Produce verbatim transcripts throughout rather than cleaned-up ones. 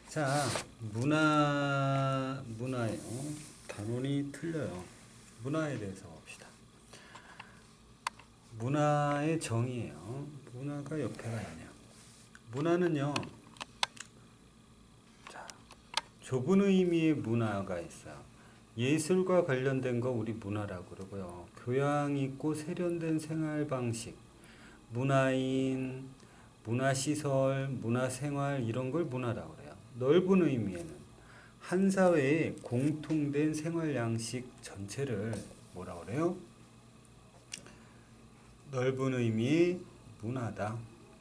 자, 문화, 문화요. 단원이 틀려요. 문화에 대해서 봅시다. 문화의 정의예요. 문화가 옆에가 있냐. 문화는요, 자, 좁은 의미의 문화가 있어요. 예술과 관련된 거 우리 문화라고 그러고요. 교양 있고 세련된 생활 방식, 문화인, 문화시설, 문화생활 이런 걸 문화라고 그래요. 넓은 의미에는 한 사회의 공통된 생활 양식 전체를 뭐라고 그래요? 넓은 의미의 문화다.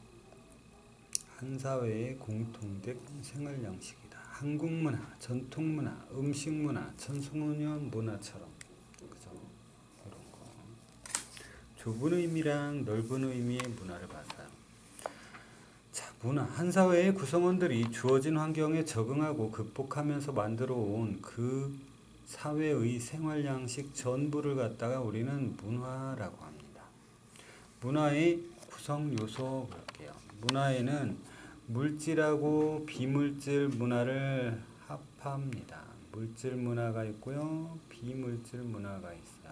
한 사회의 공통된 생활 양식이다. 한국 문화, 전통 문화, 음식 문화, 천소년 문화처럼 그죠? 그런 거. 좁은 의미랑 넓은 의미의 문화를 봤어요. 자, 문화. 한 사회의 구성원들이 주어진 환경에 적응하고 극복하면서 만들어 온 그 사회의 생활 양식 전부를 갖다가 우리는 문화라고 합니다. 문화의 구성 요소 볼게요. 문화에는 물질하고 비물질 문화를 합합니다. 물질 문화가 있고요. 비물질 문화가 있어요.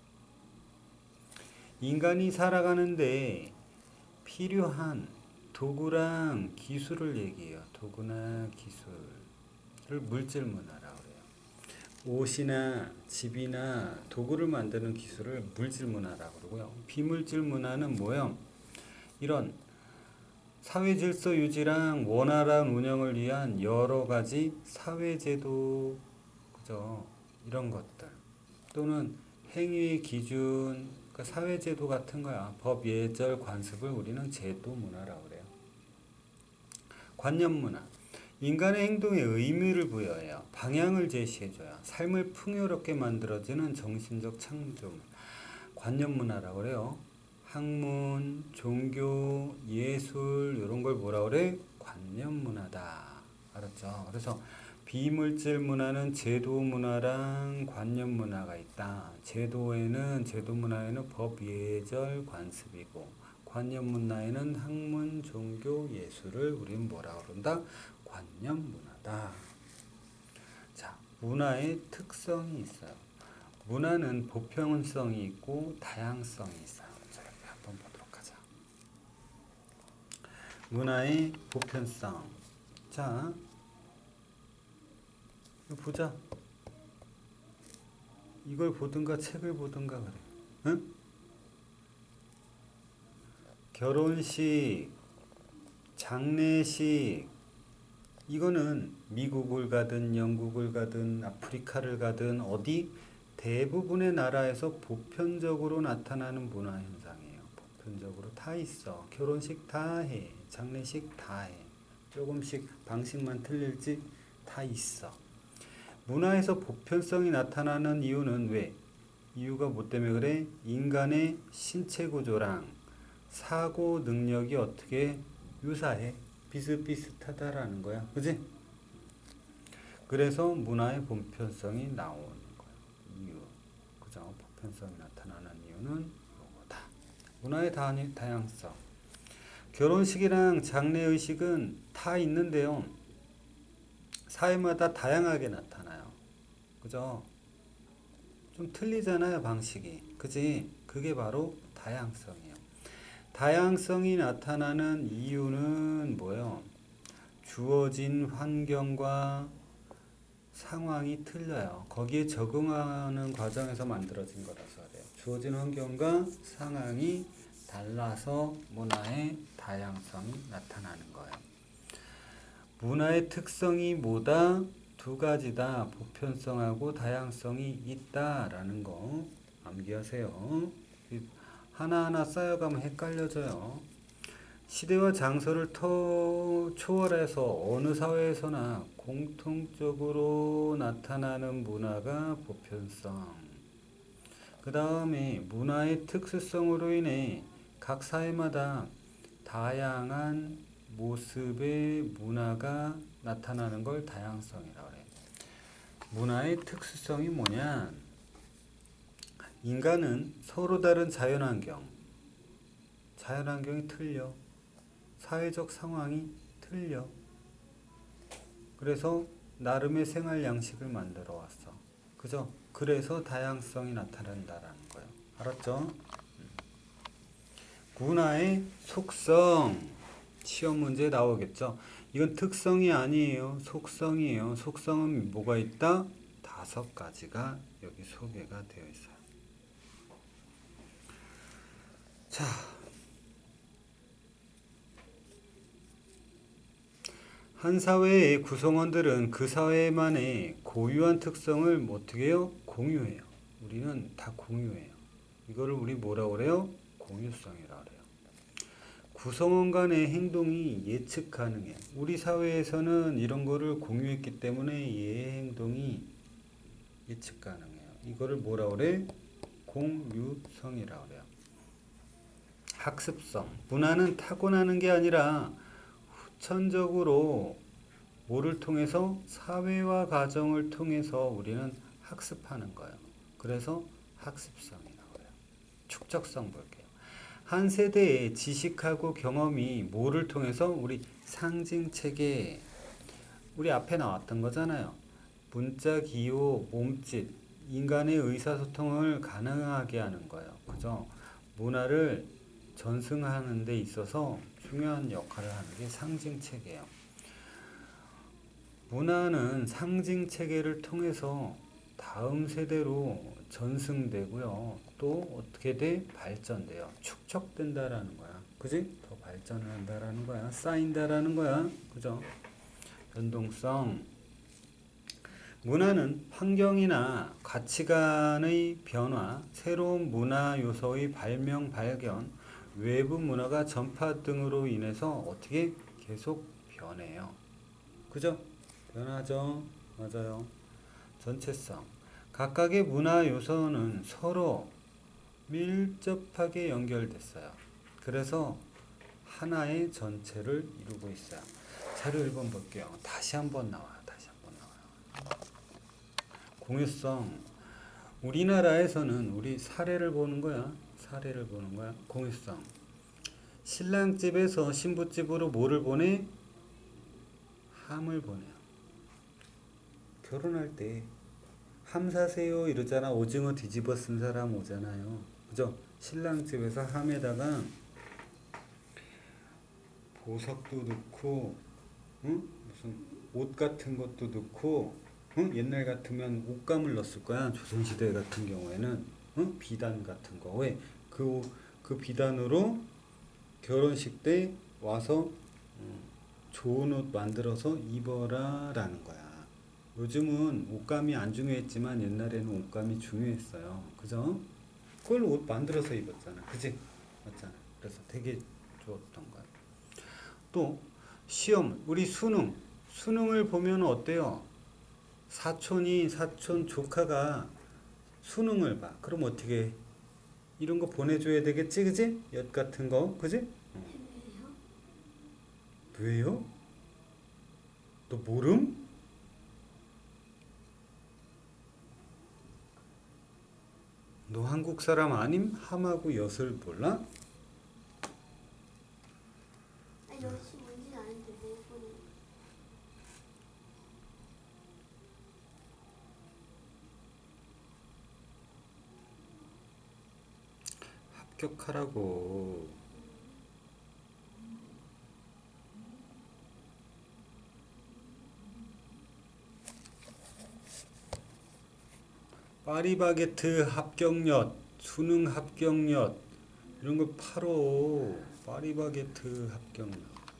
인간이 살아가는데 필요한 도구랑 기술을 얘기해요. 도구나 기술을 물질 문화라고 해요. 옷이나 집이나 도구를 만드는 기술을 물질 문화라고 그러고요. 비물질 문화는 뭐예요? 이런 사회 질서 유지랑 원활한 운영을 위한 여러 가지 사회제도, 그죠? 이런 것들. 또는 행위의 기준, 그러니까 사회제도 같은 거야. 법, 예절, 관습을 우리는 제도 문화라고 그래요. 관념 문화. 인간의 행동에 의미를 부여해요. 방향을 제시해줘요. 삶을 풍요롭게 만들어주는 정신적 창조물. 관념 문화라고 그래요. 학문, 종교, 예술 이런 걸 뭐라 그래? 관념 문화다. 알았죠? 그래서 비물질 문화는 제도 문화랑 관념 문화가 있다. 제도에는 제도 문화에는 법, 예절, 관습이고 관념 문화에는 학문, 종교, 예술을 우리는 뭐라 그런다? 관념 문화다. 자, 문화의 특성이 있어요. 문화는 보편성이 있고 다양성이 있어요. 자, 여기 한번 보도록 하자. 문화의 보편성. 자, 이거 보자. 이걸 보든가 책을 보든가 그래. 응? 결혼식, 장례식, 이거는 미국을 가든 영국을 가든 아프리카를 가든 어디 대부분의 나라에서 보편적으로 나타나는 문화 현상이에요. 보편적으로 다 있어. 결혼식 다 해. 장례식 다 해. 조금씩 방식만 틀릴지 다 있어. 문화에서 보편성이 나타나는 이유는 왜? 이유가 뭐 때문에 그래? 인간의 신체 구조랑 사고 능력이 어떻게 유사해? 비슷비슷하다라는 거야. 그지? 그래서 문화의 보편성이 나오는 거야. 이유. 그죠? 보편성이 나타나는 이유는 이거다. 문화의 다양성. 결혼식이랑 장례의식은 다 있는데요. 사회마다 다양하게 나타나요. 그죠? 좀 틀리잖아요, 방식이. 그지? 그게 바로 다양성이에요. 다양성이 나타나는 이유는 뭐예요? 주어진 환경과 상황이 틀려요. 거기에 적응하는 과정에서 만들어진 거라서 그래요. 주어진 환경과 상황이 달라서 문화의 다양성이 나타나는 거예요. 문화의 특성이 뭐다? 두 가지다. 보편성하고 다양성이 있다라는 거 암기하세요. 하나하나 쌓여가면 헷갈려져요. 시대와 장소를 터, 초월해서 어느 사회에서나 공통적으로 나타나는 문화가 보편성. 그 다음에 문화의 특수성으로 인해 각 사회마다 다양한 모습의 문화가 나타나는 걸 다양성이라고 해요. 문화의 특수성이 뭐냐? 인간은 서로 다른 자연환경, 자연환경이 틀려. 사회적 상황이 틀려. 그래서 그래서 나름의 생활 양식을 만들어 왔어. 그죠? 그래서 다양성이 나타난다라는 거예요. 알았죠? 문화의 속성. 시험 문제 나오겠죠? 이건 특성이 아니에요. 속성이에요. 속성은 뭐가 있다? 다섯 가지가 여기 소개가 되어 있어요. 자, 한 사회의 구성원들은 그 사회만의 고유한 특성을 어떻게 해요? 공유해요. 우리는 다 공유해요. 이거를 우리 뭐라고 그래요? 공유성이라고 그래요. 구성원 간의 행동이 예측 가능해. 우리 사회에서는 이런 거를 공유했기 때문에 얘의 행동이 예측 가능해요. 이거를 뭐라고 그래? 공유성이라고 그래요. 학습성. 문화는 타고나는 게 아니라 후천적으로 뭐를 통해서? 사회와 가정을 통해서 우리는 학습하는 거예요. 그래서 학습성이라고 해요. 축적성 볼게요. 한 세대의 지식하고 경험이 뭐를 통해서? 우리 상징체계, 우리 앞에 나왔던 거잖아요. 문자, 기호, 몸짓, 인간의 의사소통을 가능하게 하는 거예요. 그죠? 문화를 전승하는 데 있어서 중요한 역할을 하는 게 상징체계예요. 문화는 상징체계를 통해서 다음 세대로 전승되고요. 또 어떻게 돼? 발전돼요. 축적된다라는 거야. 그지? 더 발전을 한다라는 거야. 쌓인다라는 거야. 그죠? 변동성. 문화는 환경이나 가치관의 변화, 새로운 문화 요소의 발명, 발견, 외부 문화가 전파 등으로 인해서 어떻게 계속 변해요. 그죠? 변하죠. 맞아요. 전체성. 각각의 문화 요소는 서로 밀접하게 연결됐어요. 그래서 하나의 전체를 이루고 있어요. 자료 일 번 볼게요. 다시 한번 나와요. 다시 한번 나와요. 공유성. 우리나라에서는 우리 사례를 보는 거야. 사례를 보는 거야. 공유성. 신랑집에서 신부집으로 뭐를 보내? 함을 보내요. 결혼할 때 함 사세요 이러잖아. 오징어 뒤집어 쓴 사람 오잖아요. 그죠? 신랑집에서 함에다가 보석도 넣고, 응? 무슨 옷 같은 것도 넣고, 응? 옛날 같으면 옷감을 넣었을 거야. 조선시대 같은 경우에는, 응? 비단 같은 거. 왜? 그, 그 비단으로 결혼식 때 와서 음, 좋은 옷 만들어서 입어라 라는 거야. 요즘은 옷감이 안 중요했지만 옛날에는 옷감이 중요했어요. 그죠? 그걸 옷 만들어서 입었잖아. 그지? 맞잖아. 그래서 되게 좋았던 거야. 또 시험, 우리 수능. 수능을 보면 어때요? 사촌이, 사촌 조카가 수능을 봐. 그럼 어떻게 해? 이런 거 보내줘야 되겠지? 그지? 엿 같은 거. 그지? 어. 왜요? 너 모름? 너 한국 사람 아님? 함하고 엿을 몰라? 아니 엿이 뭔지 아는데 왜 보내? 합격하라고. 파리바게트 합격엿, 수능 합격엿 이런 거 팔어. 파리바게트 합격엿.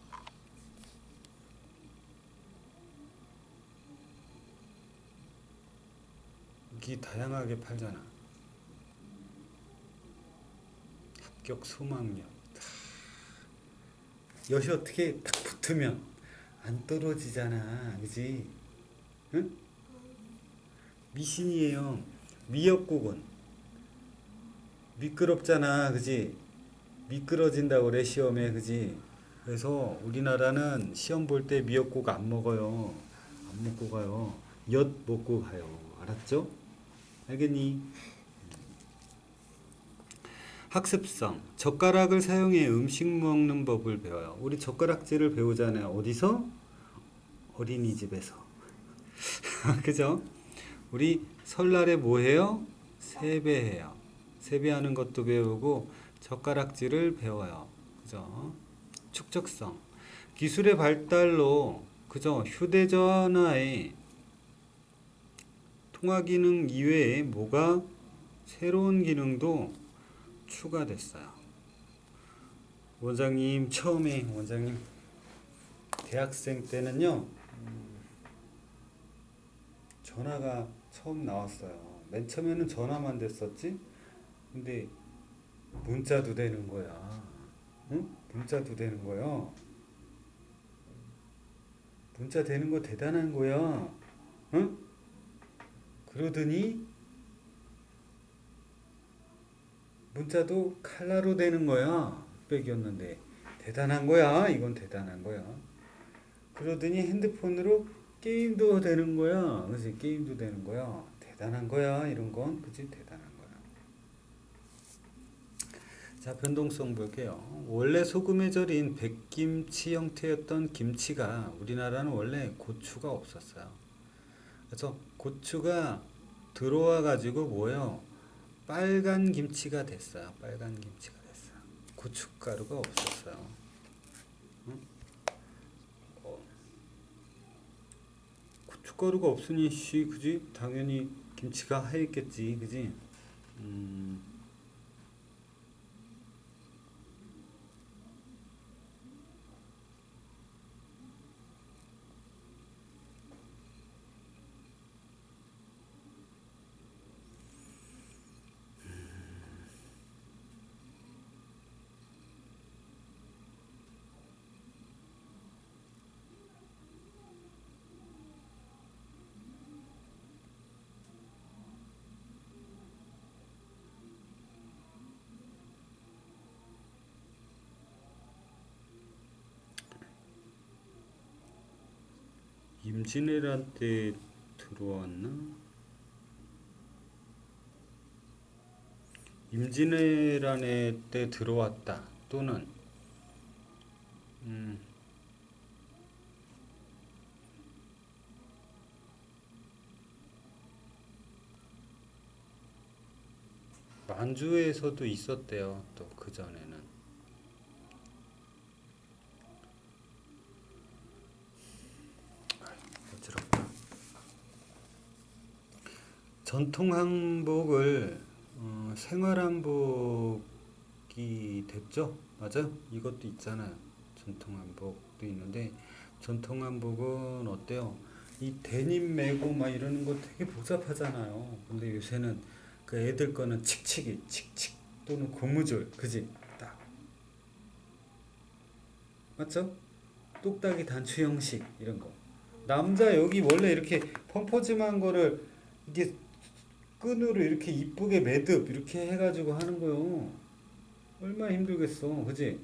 이게 다양하게 팔잖아. 합격 소망엿. 엿이 어떻게 딱 붙으면 안 떨어지잖아. 그지? 응? 미신이에요. 미역국은 미끄럽잖아. 그지? 미끄러진다고 그래 시험에. 그지? 그래서 우리나라는 시험 볼 때 미역국 안 먹어요. 안 먹고 가요. 엿 먹고 가요. 알았죠? 알겠니? 학습성. 젓가락을 사용해 음식 먹는 법을 배워요. 우리 젓가락질을 배우잖아요. 어디서? 어린이집에서. 그죠? 우리 설날에 뭐 해요? 세배해요. 세배하는 것도 배우고 젓가락질을 배워요. 그죠? 축적성. 기술의 발달로 그죠? 휴대전화에 통화 기능 이외에 뭐가 새로운 기능도 추가됐어요. 원장님 처음에 원장님 대학생 때는요 음, 전화가 처음 나왔어요. 맨 처음에는 전화만 됐었지. 근데 문자도 되는 거야. 응? 문자도 되는 거야. 문자 되는 거 대단한 거야. 응? 그러더니 문자도 칼라로 되는 거야. 흑백이었는데 대단한 거야. 이건 대단한 거야. 그러더니 핸드폰으로 게임도 되는 거야. 그치? 게임도 되는 거야. 대단한 거야. 이런 건 그치? 대단한 거야. 자, 변동성 볼게요. 원래 소금에 절인 백김치 형태였던 김치가 우리나라는 원래 고추가 없었어요. 그래서 고추가 들어와 가지고 뭐예요? 빨간 김치가 됐어요. 빨간 김치가 됐어요. 고춧가루가 없었어요. 응? 어. 고춧가루가 없으니 씨 그지? 당연히 김치가 하였겠지. 그지? 음. 임진왜란 때 들어왔나? 임진왜란에 때 들어왔다. 또는 음, 만주에서도 있었대요. 또 그 전에는. 어지럽다. 전통 한복을 어, 생활 한복이 됐죠? 맞아요? 이것도 있잖아요. 전통 한복도 있는데 전통 한복은 어때요? 이 데님 메고 막 이러는 거 되게 복잡하잖아요. 근데 요새는 그 애들 거는 칙칙이 칙칙 또는 고무줄 그지? 딱 맞죠? 똑딱이 단추 형식 이런 거. 남자 여기 원래 이렇게 펑퍼짐한 거를 이게 끈으로 이렇게 이쁘게 매듭 이렇게 해가지고 하는 거요. 얼마나 힘들겠어, 그지?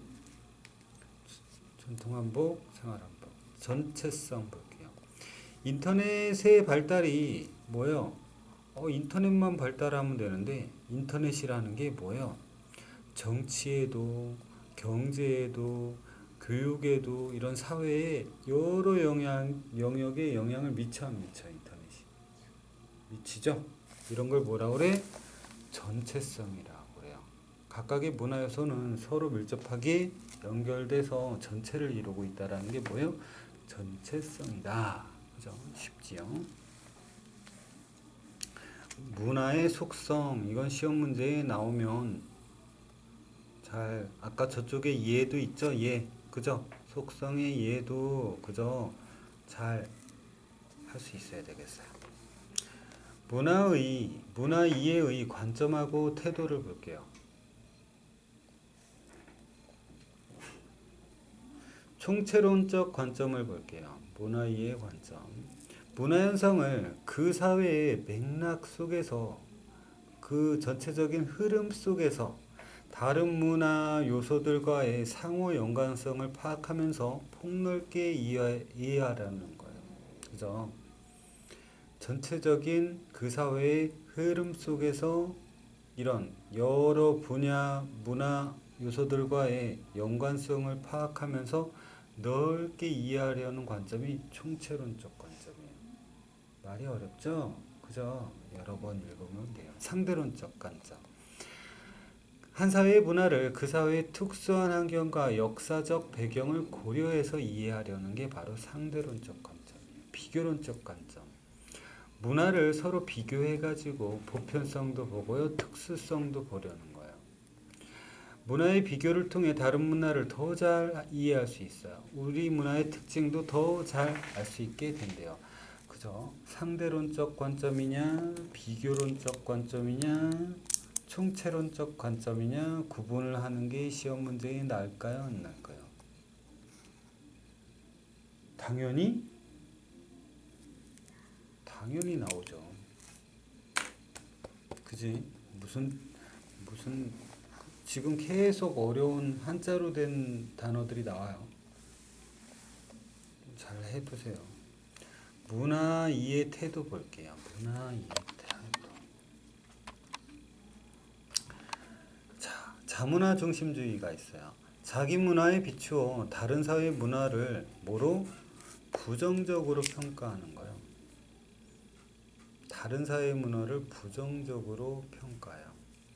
전통 한복, 생활 한복, 전체성 볼게요. 인터넷의 발달이 뭐예요? 어, 인터넷만 발달하면 되는데 인터넷이라는 게 뭐예요? 정치에도, 경제에도, 교육에도 이런 사회에 여러 영향 영역에 영향을 미쳐 안 미쳐 인터넷이 미치죠? 이런 걸 뭐라 그래? 전체성이라고 그래요. 각각의 문화 요소는 서로 밀접하게 연결돼서 전체를 이루고 있다라는 게 뭐예요? 전체성이다. 그죠? 쉽지요? 문화의 속성 이건 시험 문제에 나오면 잘 아까 저쪽에 예도 있죠? 예. 그죠? 속성의 예도 그죠? 잘 할 수 있어야 되겠어요. 문화의 문화 이해의 관점하고 태도를 볼게요. 총체론적 관점을 볼게요. 문화 이해 관점. 문화 현상을 그 사회의 맥락 속에서 그 전체적인 흐름 속에서 다른 문화 요소들과의 상호 연관성을 파악하면서 폭넓게 이해, 이해하라는 거예요. 그죠? 전체적인 그 사회의 흐름 속에서 이런 여러 분야 문화 요소들과의 연관성을 파악하면서 넓게 이해하려는 관점이 총체론적 관점이에요. 말이 어렵죠? 그죠? 여러 번 읽으면 돼요. 상대론적 관점. 한 사회의 문화를 그 사회의 특수한 환경과 역사적 배경을 고려해서 이해하려는 게 바로 상대론적 관점이에요. 비교론적 관점. 문화를 서로 비교해가지고 보편성도 보고요, 특수성도 보려는 거예요. 문화의 비교를 통해 다른 문화를 더 잘 이해할 수 있어요. 우리 문화의 특징도 더 잘 알 수 있게 된대요. 그죠? 상대론적 관점이냐, 비교론적 관점이냐, 총체론적 관점이냐 구분을 하는 게 시험 문제에 나을까요? 안 나을까요? 당연히 당연히 나오죠. 그지? 무슨 무슨 지금 계속 어려운 한자로 된 단어들이 나와요. 잘 해두세요. 문화 이해 태도 볼게요. 문화 이해 태도. 자, 자문화 중심주의가 있어요. 자기 문화에 비추어 다른 사회의 문화를 뭐로? 부정적으로 평가하는 거예요. 다른 사회의 문화를 부정적으로 평가해요.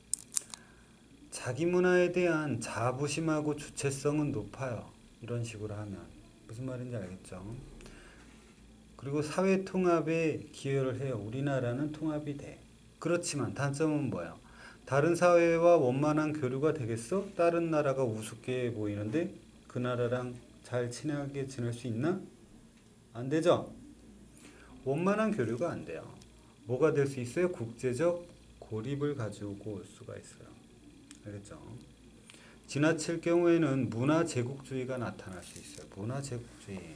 자기 문화에 대한 자부심하고 주체성은 높아요. 이런 식으로 하면 무슨 말인지 알겠죠? 그리고 사회 통합에 기여를 해요. 우리나라는 통합이 돼. 그렇지만 단점은 뭐예요? 다른 사회와 원만한 교류가 되겠어? 다른 나라가 우습게 보이는데 그 나라랑 잘 친하게 지낼 수 있나? 안 되죠? 원만한 교류가 안 돼요. 뭐가 될 수 있어요? 국제적 고립을 가지고 올 수가 있어요. 알겠죠? 지나칠 경우에는 문화 제국주의가 나타날 수 있어요. 문화 제국주의.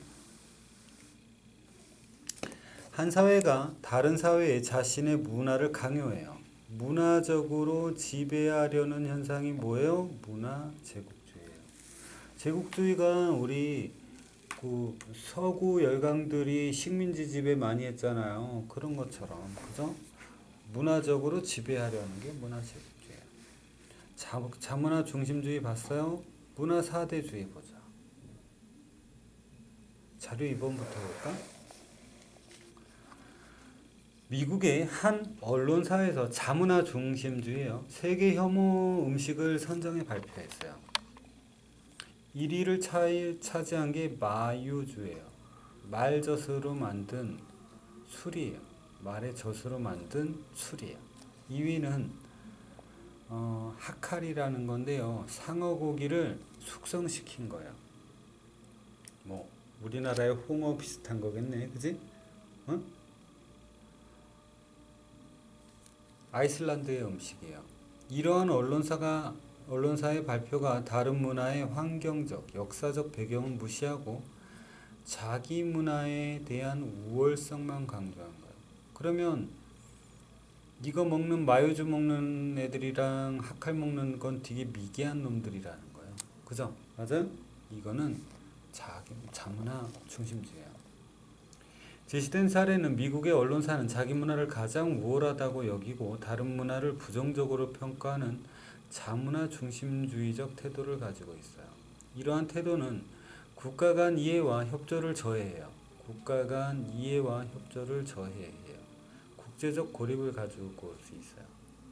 한 사회가 다른 사회에 자신의 문화를 강요해요. 문화적으로 지배하려는 현상이 뭐예요? 문화 제국주의예요. 제국주의가 우리 그 서구 열강들이 식민지 지배 많이 했잖아요. 그런 것처럼, 그죠? 문화적으로 지배하려는 게 문화 제국주의예요. 자, 자문화 중심주의 봤어요? 문화 사대주의 보자. 자료 이 번부터 볼까? 미국의 한 언론사에서 자문화 중심주의예요. 세계 혐오 음식을 선정해 발표했어요. 일 위를 차, 차지한 게 마요주예요. 말젓으로 만든 술이에요. 말의 젓으로 만든 술이에요. 이 위는 어, 하칼이라는 건데요. 상어고기를 숙성시킨 거예요. 뭐 우리나라의 홍어 비슷한 거겠네, 그지? 어? 아이슬란드의 음식이에요. 이러한 언론사가 언론사의 발표가 다른 문화의 환경적, 역사적 배경을 무시하고 자기 문화에 대한 우월성만 강조한 거예요. 그러면 이거 먹는 마요주 먹는 애들이랑 하칼 먹는 건 되게 미개한 놈들이라는 거예요. 그죠? 맞아요? 이거는 자기 자문화 중심주의예요. 제시된 사례는 미국의 언론사는 자기 문화를 가장 우월하다고 여기고 다른 문화를 부정적으로 평가하는 자문화 중심주의적 태도를 가지고 있어요. 이러한 태도는 국가 간 이해와 협조를 저해해요. 국가 간 이해와 협조를 저해해요. 국제적 고립을 가지고 올 수 있어요.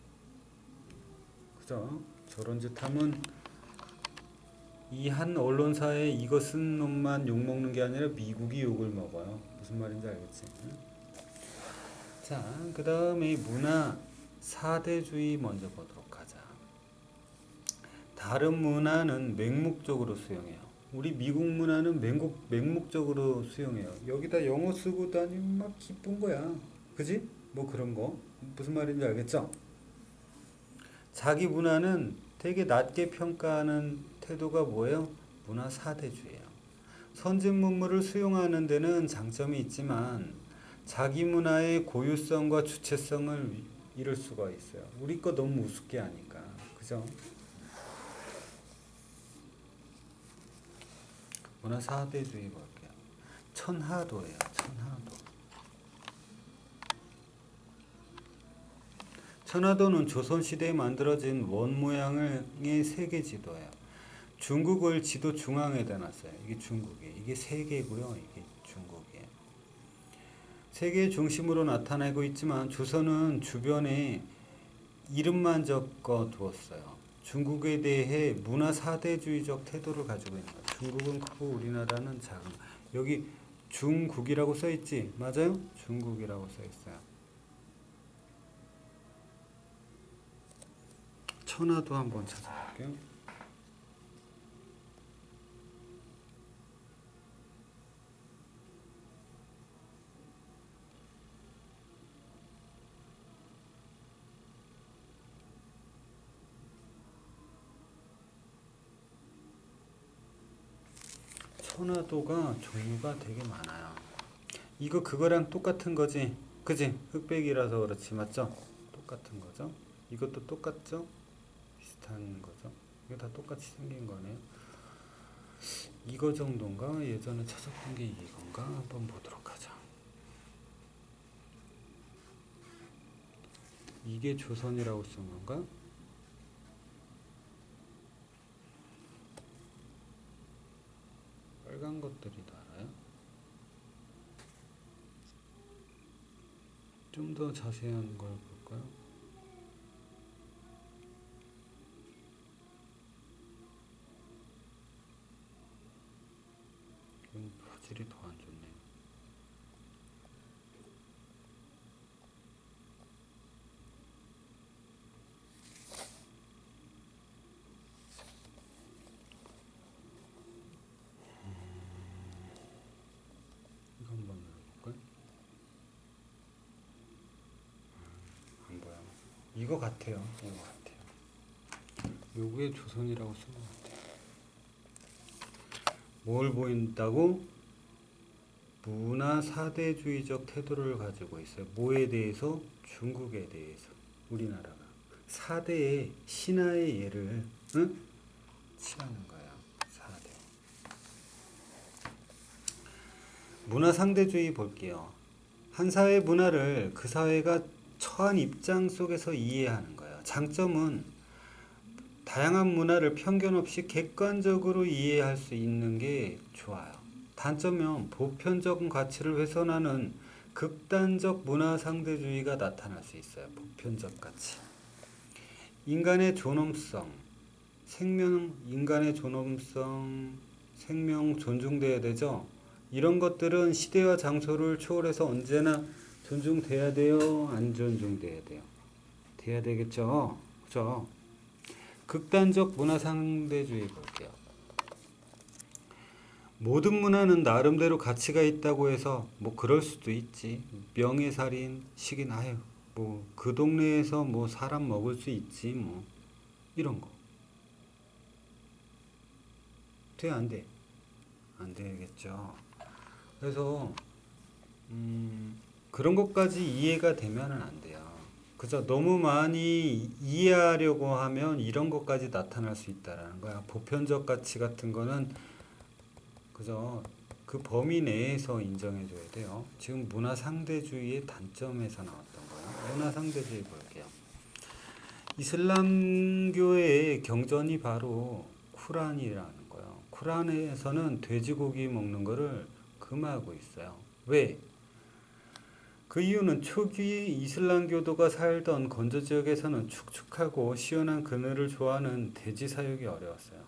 그죠? 저런 짓 하면 이 한 언론사에 이거 쓴 놈만 욕먹는 게 아니라 미국이 욕을 먹어요. 무슨 말인지 알겠지? 자, 그 다음에 문화 사대주의 먼저 보도록 하자. 다른 문화는 맹목적으로 수용해요. 우리 미국 문화는 맹목, 맹목적으로 수용해요. 여기다 영어 쓰고 다니면 막 기쁜 거야. 그지? 뭐 그런 거. 무슨 말인지 알겠죠? 자기 문화는 되게 낮게 평가하는 태도가 뭐예요? 문화 사대주의예요. 선진 문물을 수용하는 데는 장점이 있지만 자기 문화의 고유성과 주체성을 잃을 수가 있어요. 우리 거 너무 우습게 하니까. 그죠? 문화 사대주의 볼게요. 천하도예요. 천하도. 천하도는 조선시대에 만들어진 원 모양의 세계지도예요. 중국을 지도 중앙에다 놨어요. 이게 중국이에요. 이게 세계고요. 이게 중국이에요. 세계의 중심으로 나타나고 있지만 조선은 주변에 이름만 적어 두었어요. 중국에 대해 문화 사대주의적 태도를 가지고 있는 거예요. 중국은 크고 우리나라는 작은. 여기 중국이라고 써 있지? 맞아요? 중국이라고 써 있어요. 천하도 한번 찾아볼게요. 천화도가 종류가 되게 많아요. 이거 그거랑 똑같은 거지, 그지? 흑백이라서 그렇지, 맞죠? 똑같은 거죠. 이것도 똑같죠? 비슷한 거죠. 이거 다 똑같이 생긴 거네요. 이거 정도인가? 예전에 찾아본 게 이건가? 한번 보도록 하자. 이게 조선이라고 쓴 건가? 빨간 것들이 달아요? 좀 더 자세한 걸 볼까요? 좀 화질이 더 안 좋네요. 이거 한번 눌러볼까요? 안 보여. 이거 같아요. 이거 같아요. 요게 조선이라고 쓴 것 같아요. 뭘 보인다고? 문화 사대주의적 태도를 가지고 있어요. 뭐에 대해서? 중국에 대해서. 우리나라가 사대의 신화의 예를 응? 취하는 거예요. 사대. 문화 상대주의 볼게요. 한 사회의 문화를 그 사회가 처한 입장 속에서 이해하는 거예요. 장점은 다양한 문화를 편견 없이 객관적으로 이해할 수 있는 게 좋아요. 단점은 보편적 가치를 훼손하는 극단적 문화 상대주의가 나타날 수 있어요. 보편적 가치. 인간의 존엄성, 생명, 인간의 존엄성, 생명 존중돼야 되죠. 이런 것들은 시대와 장소를 초월해서 언제나 존중돼야 돼요? 안 존중돼야 돼요? 돼야 되겠죠? 그죠? 극단적 문화 상대주의 볼게요. 모든 문화는 나름대로 가치가 있다고 해서 뭐 그럴 수도 있지. 명예살인, 식인, 아유 뭐 그 동네에서 뭐 사람 먹을 수 있지 뭐 이런 거. 돼? 안 돼? 안 되겠죠. 그래서 음, 그런 것까지 이해가 되면은 안 돼요. 그죠? 너무 많이 이해하려고 하면 이런 것까지 나타날 수 있다라는 거야. 보편적 가치 같은 거는 그죠? 그 범위 내에서 인정해줘야 돼요. 지금 문화 상대주의의 단점에서 나왔던 거예요. 문화 상대주의 볼게요. 이슬람교의 경전이 바로 쿠란이라는 거예요. 쿠란에서는 돼지고기 먹는 거를 금하고 있어요. 왜? 그 이유는 초기 이슬람교도가 살던 건조 지역에서는 축축하고 시원한 그늘을 좋아하는 돼지 사육이 어려웠어요.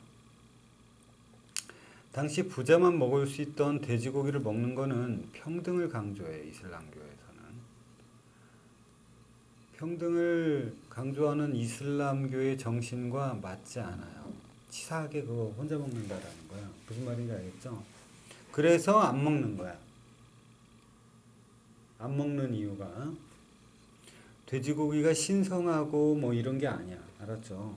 당시 부자만 먹을 수 있던 돼지고기를 먹는 거는 평등을 강조해요. 이슬람교에서는. 평등을 강조하는 이슬람교의 정신과 맞지 않아요. 치사하게 그거 혼자 먹는다라는 거야. 무슨 말인지 알겠죠? 그래서 안 먹는 거야. 안 먹는 이유가 돼지고기가 신성하고 뭐 이런 게 아니야. 알았죠?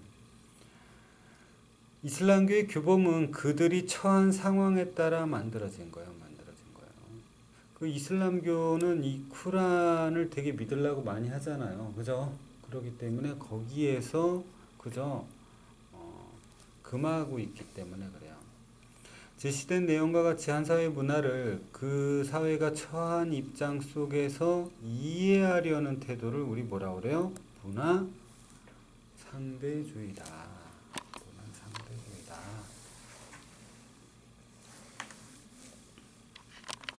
이슬람교의 규범은 그들이 처한 상황에 따라 만들어진 거예요. 만들어진 거예요. 그 이슬람교는 이 쿠란을 되게 믿으려고 많이 하잖아요. 그죠? 그렇기 때문에 거기에서 그죠? 어, 금하고 있기 때문에 그래요. 제시된 내용과 같이 한 사회 문화를 그 사회가 처한 입장 속에서 이해하려는 태도를 우리 뭐라 그래요? 문화 상대주의다.